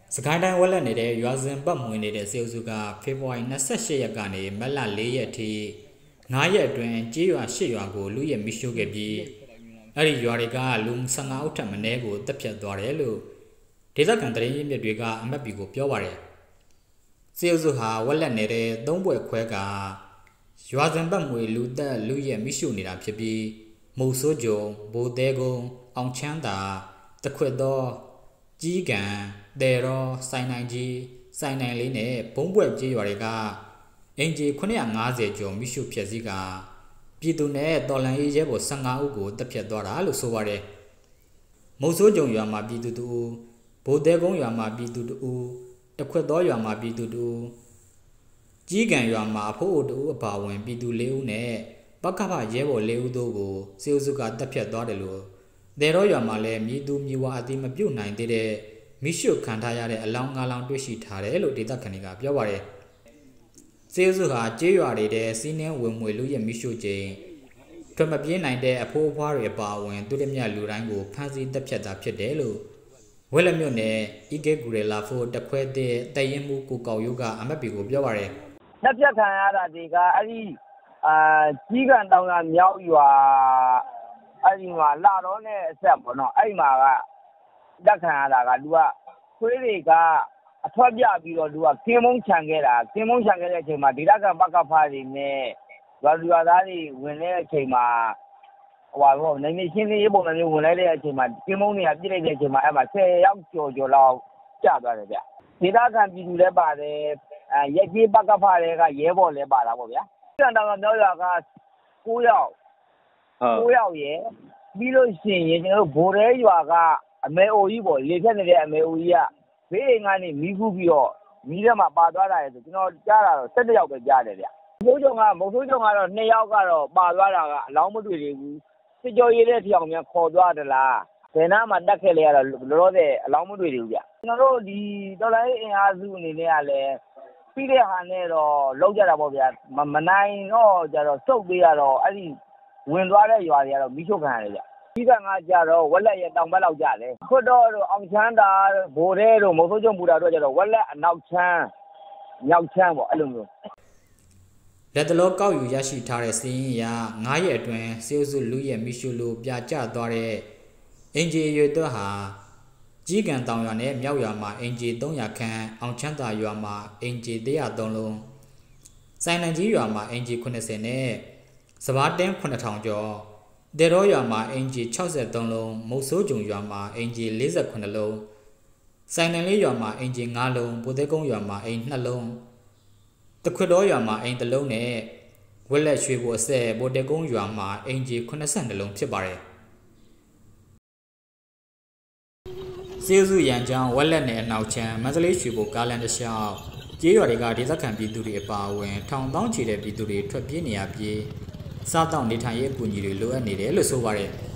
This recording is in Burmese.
စကိုင်းတိုင်းဝက်လက်နေတဲ့ရွာစဉ်ပတ်မွေနေတဲ့စေအုပ်စုကဖေဖော်ဝါရီ28ရက်ကနေမတ်လ4ရက်အထိ9ရက်အတွင်းကြေးရွာ10ရွာကိုလူရဲမိရှို့ခဲ့ပြီးအဲ့ဒီရွာတွေကလူ15ဦးထပ်မင်းကိုတပ်ဖြတ်သွားတယ်လို့ဒေသခံသတင်းရင်းမြစ်တွေကအမတ်ပီကိုပြောပါတယ်စေအုပ်စုဟာဝက်လက်နေတဲ့3ဘွဲ့ခွဲကရွာစဉ်ပတ်မွေလူသက်လူရဲမိရှို့နေတာဖြစ်ပြီးမုတ်ဆိုးကြုံဘိုတဲကုန်းအောင်ချမ်းသာတခွတ်တော်ကြီးကံတဲရောဆိုင်နိုင်ကြီးဆိုင်နိုင်လေးနဲ့ဘုံဘွဲ့ကြေးရွာတွေကအင်ဂျီ950ကျော်မိရှုဖြက်စည်းကပြည်သူနဲ့တော်လန်ရေးရဲဘော်15ဦးကိုတပ်ဖြတ်သွားတာလို့ဆိုပါတယ်မုတ်ဆိုးကြုံရွာမှာပြည်သူ2ဦးဘိုတဲကုန်းရွာမှာပြည်သူ2ဦးတခွတ်တော်ရွာမှာပြည်သူ2ဦးကြီးကံရွာမှာအဖိုး2ဦးအပါဝင်ပြည်သူ4ဦးနဲ့ပကဖရဲဘော်4ဦးတို့ကိုစေအုပ်စုကတပ်ဖြတ်သွားတယ်လို့တဲရောရွာမှာလည်းမြေသူမြေဝါအတိမပြုတ်နိုင်သေးတဲ့မိရှုခံထားရတဲ့အလောင်း9လောင်းတွေ့ရှိထားတယ်လို့ဒေသခံတွေကပြောပါတယ်စေအုပ်စုဟာကြေးရွာတွေတဲ့စီးနှင်းဝင်မွေလူရဲမိရှုချိန်ထွက်မပြေးနိုင်တဲ့အဖိုးအဖွားတွေအပါအဝင်သူတို့မြတ်လူတိုင်းကိုဖမ်းဆီးတပ်ဖြတ်တာဖြစ်တယ်လို့ဝက်လက်မြို့နယ်အီကေဂူရလာဖိုတခွဲတဲ့တရင်မှုကိုကောက်ရုပ်ကအမတ်ပီကိုပြောပါတယ်တပ်ဖြတ်ခံရတာတွေကအဲ့ဒီကြီးကံတောင်ရမြောက်ရွာအဲ့ဒီမှာလာတော့နဲ့အဆက်ပေါ့နော်အဲ့မှာကတက်ခံရတာကသူကခွေးတွေကအထွက်ပြပြီးတော့သူကကင်းမုံခြံခဲ့တာကင်းမုံခြံခဲ့တဲ့အချိန်မှာဒေသခံပကဖားတွေနဲ့ရွာလူရွာသားတွေဝင်တဲ့အချိန်မှာနိုင်နေရှင်းရေးပုံစံမျိုးဝင်လိုက်တဲ့အချိန်မှာကင်းမုံတွေကပြစ်လိုက်တဲ့အချိန်မှာအဲ့မှာ10ယောက်ကျော်လောက်ကျသွားတယ်ဗျဒေသခံပြည်သူလည်းပါတယ်ရက်ကြီးပကဖားတွေကရဲဘော်လည်းပါတာပေါ့ဗျာစံတော်မြောက်ရွာက9ယောက်ရယ်ပြီးလို့ရှိရင်ကျွန်တော်တို့ဘိုးရဲရွာကအမေအိုကြီးပေါ့လေဖြတ်နေတဲ့အမေအိုကြီးကဘေးအိမ်ကနေမီးခုပြီးတော့မီးထဲမှာပါသွားတာရယ်ဆိုကျွန်တော်ကြားတာတော့17ယောက်ပဲကြားတယ်ဗျမုတ်ဆိုးကြုံကတော့2ယောက်ကတော့ပါသွားတာကအလောင်းမတွေ့သေးဘူးစစ်ကြောရေးတဲ့ထီအောင်များခေါ်သွားတယ်လားဘယ်နာမှတက်ခဲ့လေရတော့လောလောဆယ်အလောင်းမတွေ့သေးဘူးဗျကျွန်တော်တို့ဒီတော်လိုင်းအင်အားစုအနေနဲ့ကလည်းပြီးတဲ့ဟာနဲ့တော့လောက်ကြတာပေါ့ဗျာမနိုင်တော့ကြတော့စုပ်ပေးရတော့အဲ့ဒီဝင်သွားတဲ့ရွာတွေကတော့မိချုပ်ခံရတယ်ဗျကြီးကငါကြတော့ဝက်လက်ရဲ့တောင်ဘက်လောက်ကြတယ်ခွတ်တော့တို့အောင်ချမ်းသာဘိုရဲတို့မုတ်ဆိုးကျုံပူတာတို့ကြတော့ဝက်လက်အနောက်ချမ်းမြောက်ချမ်းပေါ့အဲ့လိုမျိုးလက်တလောကောက်ယူရရှိထားတဲ့စီးရင်ရ9ရက်အတွင်းစေအုပ်စုလူရဲမိရှုလို့ပြကျသွားတဲ့အင်ဂျီရွေတော့ဟာကြီးကံတောင်ရွာနဲ့မြောက်ရွာမှာအင်ဂျီ300ခန်းအောင်ချမ်းသာရွာမှာအင်ဂျီ103လုံးဆိုင်နန်ကြီးရွာမှာအင်ဂျီ80နဲ့စဘာတင်း9000ကျော်ဒေရောရွာမှာအင်ဂျီ63လုံးမုတ်ဆိုးကြုံရွာမှာအင်ဂျီ48လုံးဆိုင်နန်လေးရွာမှာအင်ဂျီ9လုံးဘိုသေးကုန်းရွာမှာအင်2လုံးတခွတ်တော်ရွာမှာအင်1လုံးနဲ့ဝက်လက်ရွှေဘိုအဆက်ဘိုသေးကုန်းရွာမှာအင်ဂျီ82လုံးဖြစ်ပါတယ်စေစုရန်ချောင်းဝက်လက်နဲ့အနောက်ချမ်းမန္တလေးရွှေဘိုကားလမ်းတစ်လျှောက်ကြေးရွာတွေကဒေသခံပြည်သူတွေအပါအဝင်ထောင်တောင်းချီတဲ့ပြည်သူတွေထွက်ပြေးနေရပြီးစားတောက်နေထိုင်ရေးအကူအညီတွေလိုအပ်နေတယ်လို့ဆိုပါတယ်